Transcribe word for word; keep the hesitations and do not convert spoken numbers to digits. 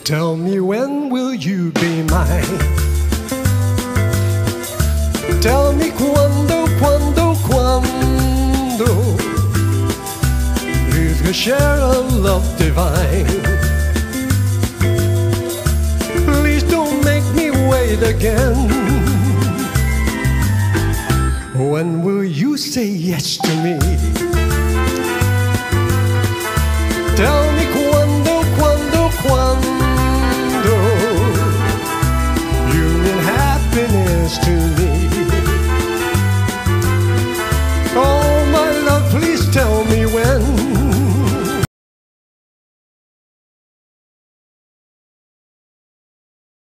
Tell me when will you be mine? Tell me quando, quando, quando we could share a love divine. Please don't make me wait again. When will you say yes to me? Tell me